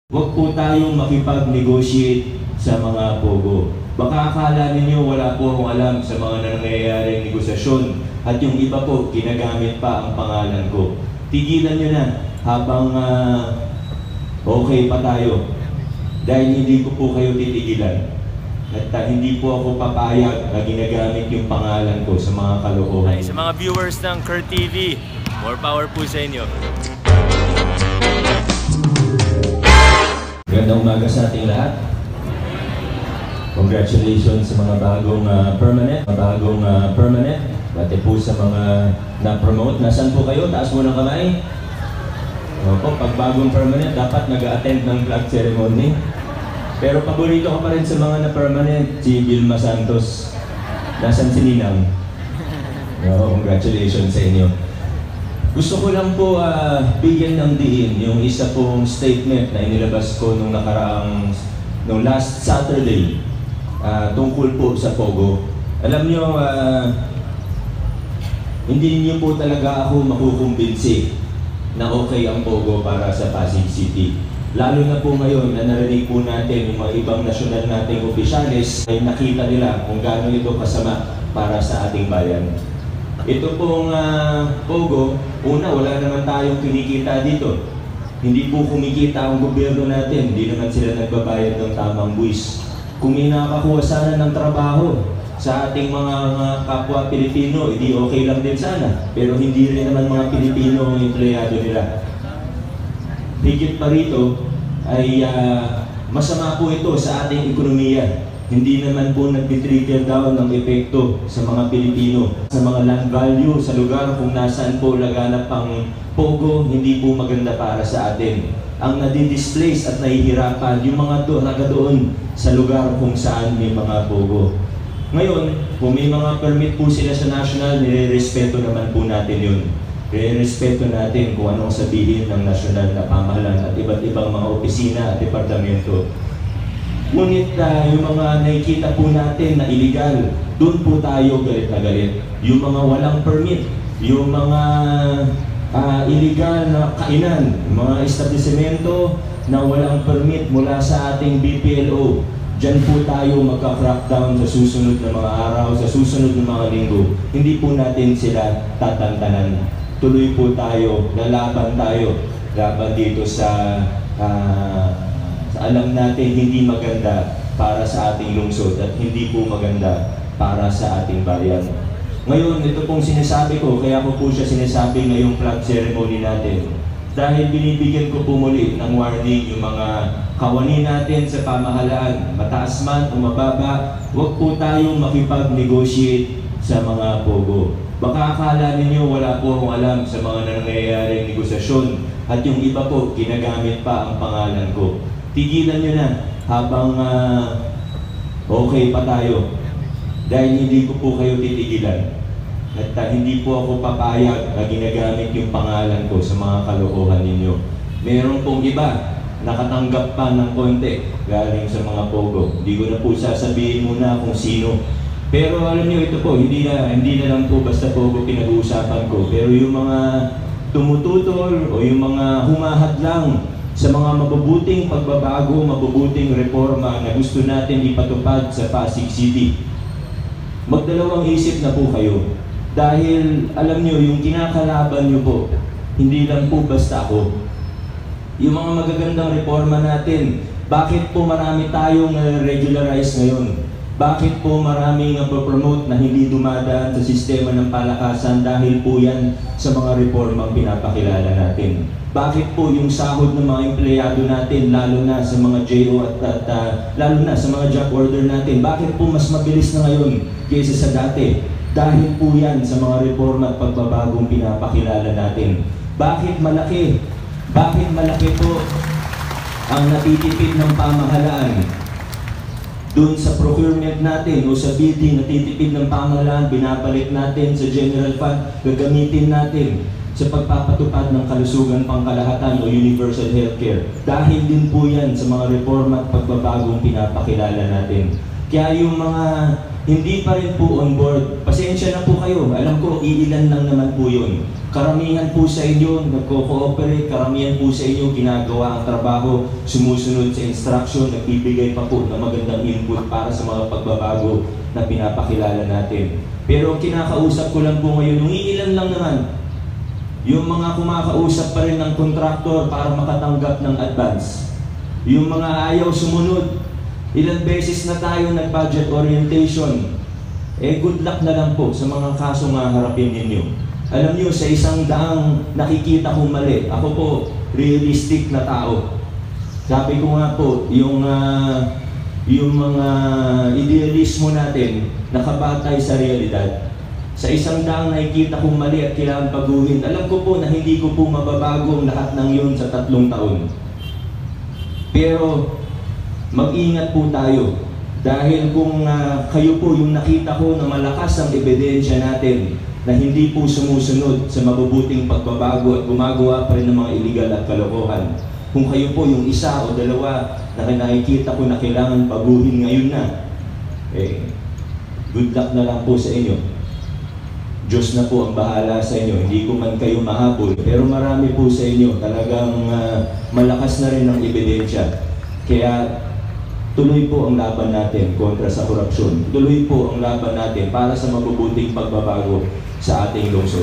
Huwag po tayong makipag-negotiate sa mga pogo. Baka akala ninyo wala po akong alam sa mga nangyayaring negosasyon at yung iba po ginagamit pa ang pangalan ko. Tigilan nyo na habang okay pa tayo dahil hindi ko po kayo titigilan. At hindi po ako papayag na ginagamit yung pangalan ko sa mga kalokohan. Sa mga viewers ng Kurt TV, more power po sa inyo. Magandang umaga sa ating lahat. Congratulations sa mga bagong permanent. Pati po sa mga na-promote. Nasaan po kayo? Taas mo ng kamay. Opo, pag bagong permanent, dapat nag-attend ng flag ceremony. Pero paborito ko pa rin sa mga na-permanent, si Vilma Santos. Nasaan si Ninang? Congratulations sa inyo. Gusto ko lang po bigyan ng diin yung isa pong statement na inilabas ko nung last Saturday tungkol po sa Pogo. Alam nyo, hindi niyo po talaga ako makukumbinsi na okay ang Pogo para sa Pasig City. Lalo na po ngayon na narinig po natin yung mga ibang nasyonal nating opisyalis ay nakita nila kung gaano ito kasama para sa ating bayan. Ito pong Pogo, una, wala naman tayong kinikita dito. Hindi po kumikita ang gobyerno natin, hindi naman sila nagbabayad ng tamang buwis. Kung may nakakuha sana ng trabaho sa ating mga kapwa Pilipino, hindi okay lang din sana. Pero hindi rin naman mga Pilipino ang empleyado nila. Higit pa rito ay masama po ito sa ating ekonomiya. Hindi naman po nag-trickle down ng epekto sa mga Pilipino. Sa mga land value, sa lugar kung nasaan po laganap ang Pogo, hindi po maganda para sa atin. Ang nadi-displace at nahihirapan yung mga taga doon sa lugar kung saan may mga Pogo. Ngayon, kung may mga permit po sila sa national, nire-respeto naman po natin yun. Nire-respeto natin kung anong sabihin ng nasyonal na pamahalaan at iba't ibang mga opisina at departamento. Ngunit yung mga nakikita po natin na illegal, doon po tayo galit na galit. Yung mga walang permit, yung mga illegal na kainan, mga establishmento na walang permit mula sa ating BPLO, dyan po tayo magka-crackdown sa susunod na mga araw, sa susunod na mga linggo. Hindi po natin sila tatantanan. Tuloy po tayo, lalaban tayo, laban dito sa alam natin hindi maganda para sa ating lungsod at hindi po maganda para sa ating bayan. Ngayon, ito pong sinasabi ko, kaya ko po siya sinasabi ngayong flag ceremony natin. Dahil binibigyan ko po muli ng warning yung mga kawani natin sa pamahalaan, mataas man o mababa, huwag po tayong makipag-negotiate sa mga Pogo. Baka akala ninyo wala po akong alam sa mga nangyayaring negosasyon at yung iba po ginagamit pa ang pangalan ko. Tigilan nyo na habang okay pa tayo dahil hindi ko po kayo titigilan at hindi po ako papayag na ginagamit yung pangalan ko sa mga kalokohan ninyo. Meron pong iba nakatanggap pa ng konti galing sa mga Pogo. Hindi ko na po sasabihin muna kung sino. Pero alam nyo, ito po, hindi na lang po basta Pogo pinag-uusapan ko. Pero yung mga tumututol o yung mga humahadlang sa mga mabubuting pagbabago, mabubuting reforma na gusto natin ipatupad sa Pasig City. Magdalawang isip na po kayo. Dahil alam nyo, yung kinakalaban nyo po, hindi lang po basta ako. Yung mga magagandang reforma natin, bakit po marami tayong regularize ngayon? Bakit po maraming promote na hindi dumadaan sa sistema ng palakasan dahil po yan sa mga reformang pinapakilala natin? Bakit po yung sahod ng mga empleyado natin, lalo na sa mga JO at lalo na sa mga job order natin, bakit po mas mabilis na ngayon kaysa sa dati? Dahil po yan sa mga reforma at pagbabagong pinapakilala natin. Bakit malaki po ang natitipid ng pamahalaan? Doon sa procurement natin o sa bidding, natitipid ng pamahalaan, binabalik natin sa general fund, gagamitin natin sa pagpapatupad ng kalusugan pangkalahatan o universal healthcare. Dahil din po yan sa mga reforma at pagbabagong pinapakilala natin. Kaya yung mga hindi pa rin po on board. Pasensya na po kayo, alam ko iilan lang naman po yun. Karamihan po sa inyo nagko-cooperate, karamihan po sa inyo ginagawa ang trabaho, sumusunod sa instruction, nagbibigay pa po ng magandang input para sa mga pagbabago na pinapakilala natin. Pero kinakausap ko lang po ngayon, yung iilan lang naman, yung mga kumakausap pa rin ng kontraktor para makatanggap ng advance. Yung mga ayaw sumunod, ilang beses na tayo nag-budget orientation, good luck na lang po sa mga kasong haharapin ninyo. Alam nyo, sa isang daang nakikita kong mali, ako po, realistic na tao. Sabi ko nga po, yung mga idealismo natin, nakabatay sa realidad. Sa isang daang nakikita kong mali at kailangan baguhin, alam ko po na hindi ko po mababago ang lahat ng yun sa 3 taon. Pero, mag-ingat po tayo. Dahil kung kayo po yung nakita ko na malakas ang ebidensya natin na hindi po sumusunod sa mabubuting pagbabago at gumagawa pa rin ng mga illegal at kalokohan. Kung kayo po yung isa o dalawa na nakikita ko na kailangan baguhin ngayon na, good luck na lang po sa inyo. Diyos na po ang bahala sa inyo. Hindi ko man kayo mahabol, pero marami po sa inyo talagang malakas na rin ang ebidensya. Kaya tuloy po ang laban natin kontra sa korupsyon. Tuloy po ang laban natin para sa mabubuting pagbabago sa ating lungsod.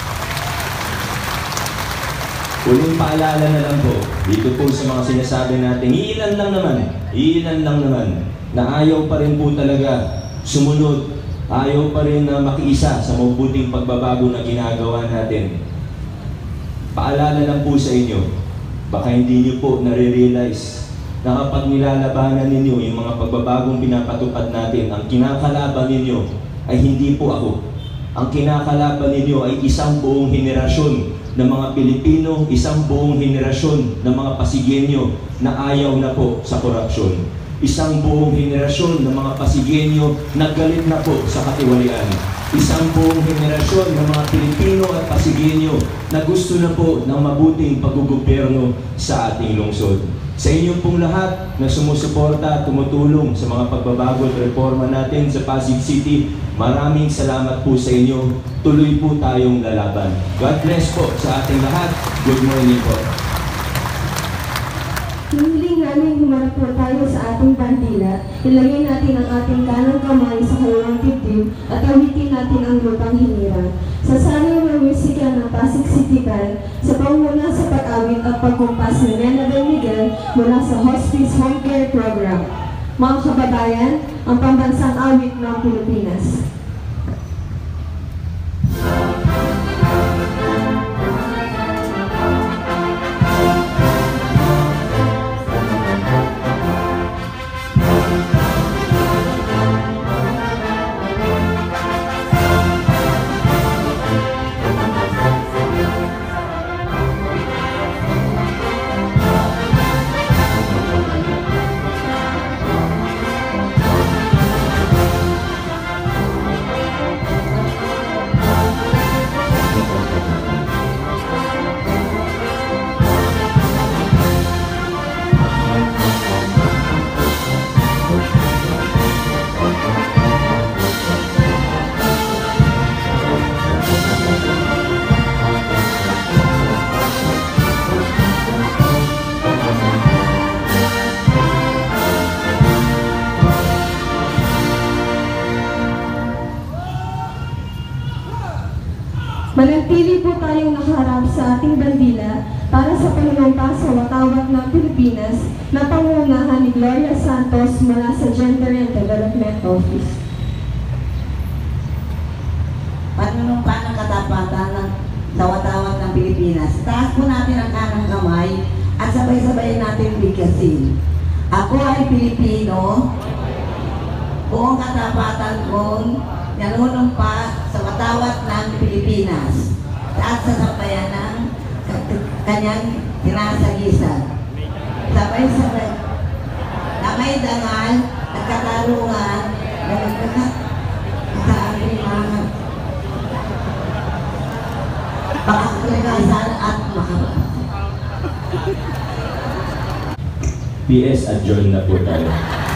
Uling paalala na lang po, dito po sa mga sinasabi natin, iilan lang naman, na ayaw pa rin po talaga sumunod, ayaw pa rin na makiisa sa mabubuting pagbabago na ginagawa natin. Paalala lang po sa inyo, baka hindi nyo po nare-realize na kapag nilalabanan ninyo yung mga pagbabagong pinapatupad natin, ang kinakalaban ninyo ay hindi po ako. Ang kinakalaban ninyo ay isang buong henerasyon ng mga Pilipino, isang buong henerasyon ng mga Pasigenyo na ayaw na po sa korupsyon. Isang buong henerasyon ng mga Pasigenyo na galit na po sa katiwalian. Isang buong henerasyon ng mga Pilipino at Pasigenyo na gusto na po ng mabuting paggugobyerno sa ating lungsod. Sa inyong pong lahat na sumusuporta at tumutulong sa mga pagbabago at reforma natin sa Pasig City, maraming salamat po sa inyo. Tuloy po tayong lalaban. God bless po sa ating lahat. Good morning po. Hiling namin humarap po tayo sa ating bandila, ilagay natin ang ating kanang kamay sa kaliwang dibdib at awitin natin ang lupang hinirang. Sa sanay ng musika ng Pasig City Band, sa panguna sa pag-awit at pagkumpas ni Nena Del Miguel mula sa Hospice Home Care Program. Mga kababayan, ang pambansang awit ng Pilipinas. Manatili po tayong nakaharap sa ating bandila para sa panunumpa sa watawat ng Pilipinas na pangunahan ni Gloria Santos mula sa Gender and Development Office. Panunumpa ng katapatan sa watawat ng Pilipinas. Taas po natin ang kanang kamay at sabay-sabay natin bigkasin. Ako ay Pilipino, buong katapatan kong nanunumpa sa watawat ng Pilipinas at sa sampayan ng kanyang tinasagisan. Sabay-sabay na may dangal at katarungan na sa ating mga pagkakalagasan at makapag. PS, adjourn na po tayo.